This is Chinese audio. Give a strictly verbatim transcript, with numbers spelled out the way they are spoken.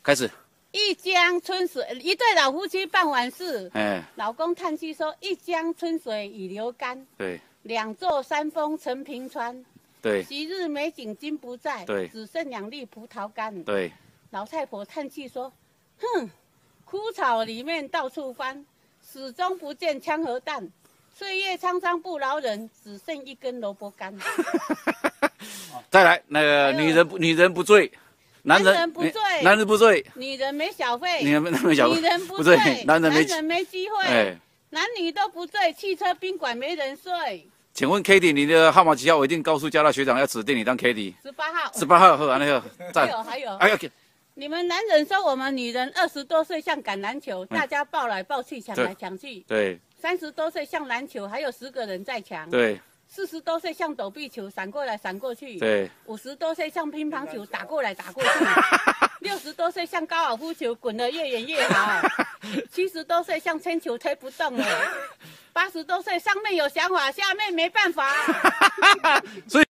开始。 一江春水，一对老夫妻办完事， 哎， 老公叹气说：“一江春水已流干， 对两座山峰成平川。 对昔日美景今不在， 对只剩两粒葡萄干。” 对， 老太婆叹气说：“哼，枯草里面到处翻，始终不见枪和弹。岁月沧桑不饶人，只剩一根萝卜干。” 再来那个女人不女人不醉。 男人不醉， 男人不醉， 女人没小费， 女人没小费， 女人不醉， 男人没男人没机会， 哎， 男女都不醉，汽车宾馆没人睡。 请问 Kitty， 你的号码几号？我一定告诉嘉大学长要指定你当 Kitty。 十八号。 十八号，好，完了， 还有还有， 哎呀， 你们男人说我们女人二十多岁像橄榄球，大家抱来抱去，抢来抢去。 对。 三十多岁像篮球，还有十个人在抢。 对。 四十多岁像躲避球，闪过来闪过去。 对。 五十多岁像乒乓球，打过来打过去。六十多岁像高尔夫球，滚得越远越好。七十多岁像铅球，推不动了。八十多岁上面有想法，下面没办法。 所以。